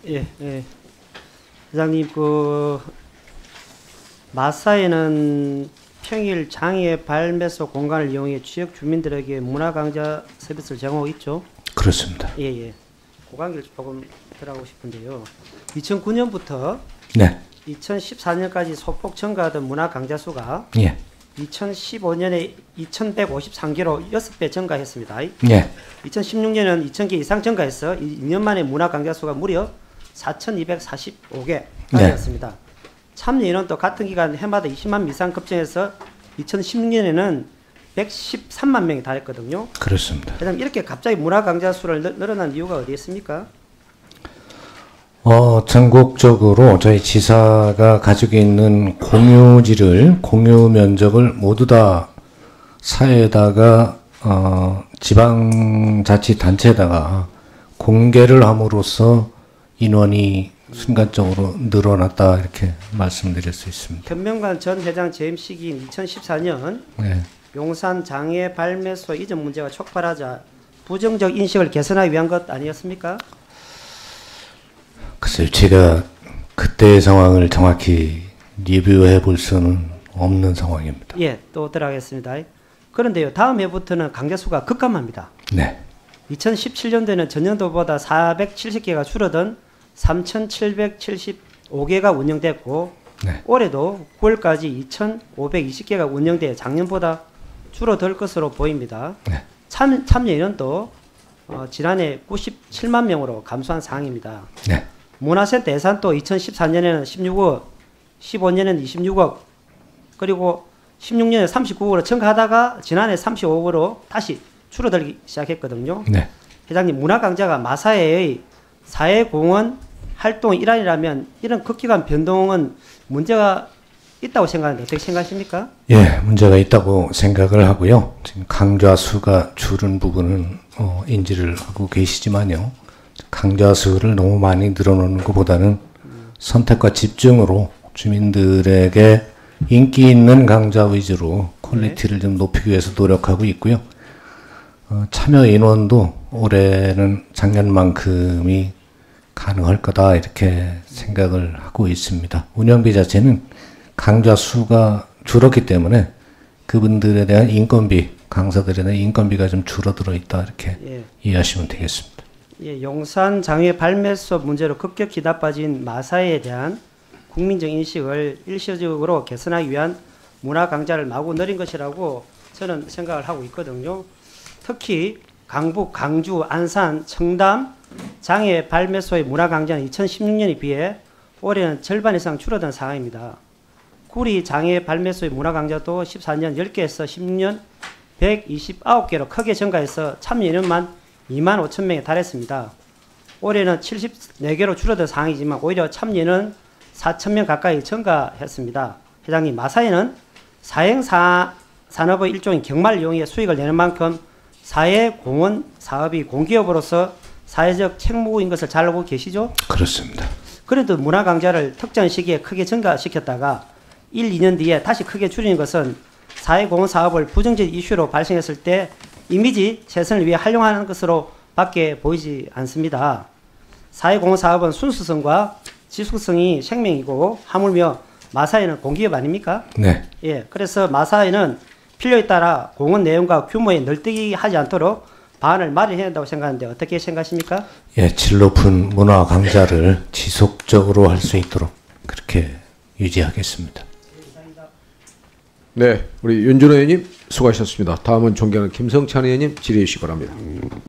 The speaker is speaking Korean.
예, 예. 회장님, 마사에는 평일 장애 발매소 공간을 이용해 지역 주민들에게 문화강좌 서비스를 제공하고 있죠? 그렇습니다. 예, 예. 그 관계를 조금 들어가고 싶은데요. 2009년부터 네. 2014년까지 소폭 증가하던 문화강좌 수가 예. 2015년에 2,153개로 6배 증가했습니다. 예. 2016년은 2,000개 이상 증가해서 2년 만에 문화강좌 수가 무려 4,245개 되었습니다. 참여 인원도 같은 기간 해마다 20만 명 이상 급증해서 2016년에는 113만 명이 달했거든요. 그렇습니다. 그다음 이렇게 갑자기 문화강좌 수를 늘어난 이유가 어디 있습니까? 전국적으로 저희 지사가 가지고 있는 공유지를, 공유 면적을 모두 다 사회에다가, 지방자치단체에다가 공개를 함으로써 인원이 순간적으로 늘어났다, 이렇게 말씀드릴 수 있습니다. 현명관 전 회장 재임 시기인 2014년 네. 용산 장애 발매소 이전 문제가 촉발하자 부정적 인식을 개선하기 위한 것 아니었습니까? 글쎄요, 제가 그때의 상황을 정확히 리뷰해 볼 수는 없는 상황입니다. 예, 또 들어가겠습니다. 그런데요, 다음 해부터는 강좌 수가 급감합니다. 네. 2017년도에는 전년도보다 470개가 줄어든 3,775개가 운영됐고, 네. 올해도 9월까지 2,520개가 운영돼 작년보다 줄어들 것으로 보입니다. 네. 참여 인원도 지난해 97만 명으로 감소한 상황입니다. 네. 문화센터 예산도 2014년에는 16억, 15년에는 26억, 그리고 16년에 39억으로 증가하다가 지난해 35억으로 다시 줄어들기 시작했거든요. 네. 회장님, 문화강좌가 마사회의 사회공헌 활동의 일환이라면 이런 급격한 변동은 문제가 있다고 생각하는데 어떻게 생각하십니까? 예, 문제가 있다고 생각을 하고요. 지금 강좌 수가 줄은 부분은 인지를 하고 계시지만요. 강좌 수를 너무 많이 늘어놓는 것보다는 선택과 집중으로 주민들에게 인기 있는 강좌 위주로 퀄리티를 좀 높이기 위해서 노력하고 있고요. 참여 인원도 올해는 작년만큼이 가능할 거다, 이렇게 생각을 하고 있습니다. 운영비 자체는 강좌 수가 줄었기 때문에 그분들에 대한 인건비, 강사들에 대한 인건비가 좀 줄어들어 있다, 이렇게 이해하시면 되겠습니다. 예, 용산 장애 발매소 문제로 급격히 나빠진 마사회에 대한 국민적 인식을 일시적으로 개선하기 위한 문화 강좌를 마구 늘린 것이라고 저는 생각을 하고 있거든요. 특히 강북, 강주, 안산, 청담 장애 발매소의 문화 강좌는 2016년에 비해 올해는 절반 이상 줄어든 상황입니다. 구리 장애 발매소의 문화 강좌도 14년 10개에서 16년 129개로 크게 증가해서 참여 인원만 2만 5천 명에 달했습니다. 올해는 74개로 줄어든 상황이지만 오히려 참여는 4천 명 가까이 증가했습니다. 회장님, 마사회는 사행산업의 일종인 경마를 이용해 수익을 내는 만큼 사회공헌 사업이 공기업으로서 사회적 책무인 것을 잘 알고 계시죠? 그렇습니다. 그래도 문화강좌를 특정 시기에 크게 증가시켰다가 1, 2년 뒤에 다시 크게 줄이는 것은 사회공헌 사업을 부정적 이슈로 발생했을 때 이미지 개선을 위해 활용하는 것으로 밖에 보이지 않습니다. 사회공헌 사업은 순수성과 지속성이 생명이고 하물며 마사회는 공기업 아닙니까? 네. 예, 그래서 마사회는 필요에 따라 공헌 내용과 규모에 널뛰기 하지 않도록 방안을 마련해야 한다고 생각하는데 어떻게 생각하십니까? 예, 질 높은 문화 강좌를 지속적으로 할 수 있도록 그렇게 유지하겠습니다. 네, 우리 윤준호 의원님 수고하셨습니다. 다음은 존경하는 김성찬 의원님 질의해 주시기 바랍니다.